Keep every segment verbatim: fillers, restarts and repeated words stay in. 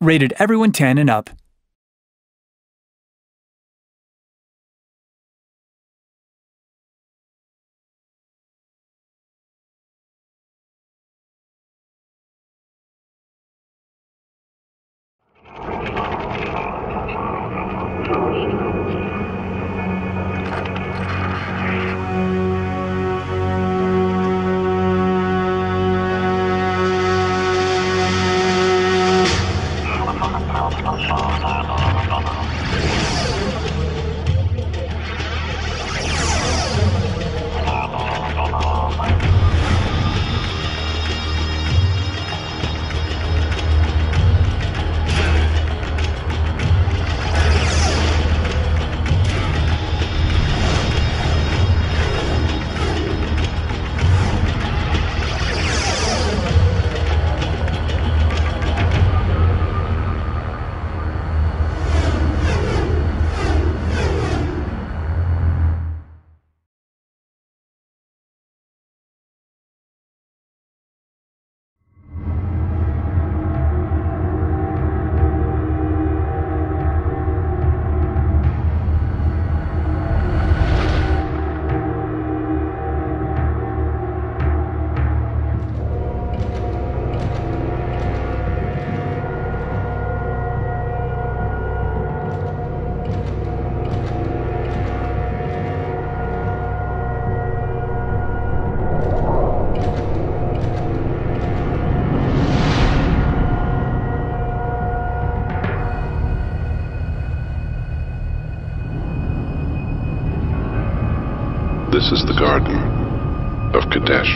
Rated everyone ten and up. This is the Garden of Kadesh.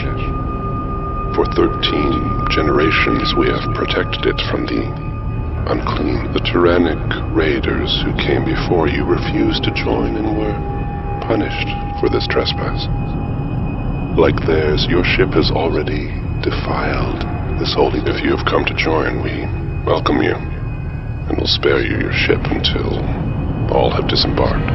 For thirteen generations we have protected it from the unclean. The tyrannic raiders who came before you refused to join and were punished for this trespass. Like theirs, your ship has already defiled this holy. If you have come to join, we welcome you, and will spare you your ship until all have disembarked.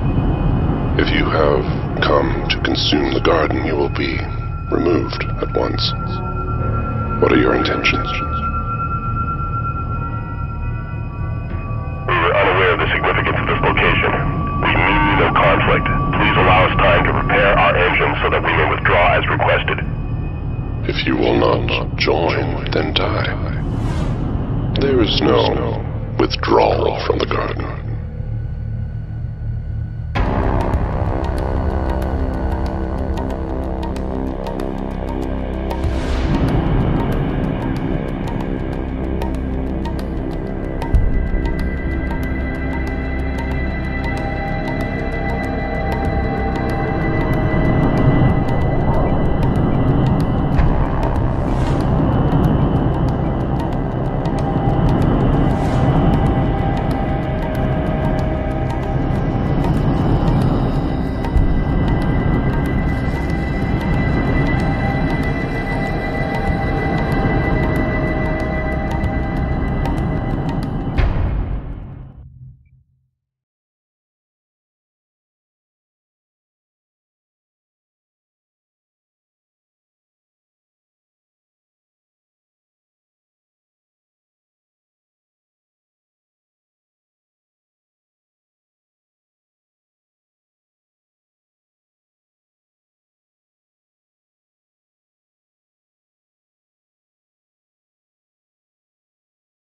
If you have come to consume the garden, you will be removed at once. What are your intentions? We were unaware of the significance of this location. We mean no conflict. Please allow us time to prepare our engines so that we may withdraw as requested. If you will not join, then die. There is no withdrawal from the garden.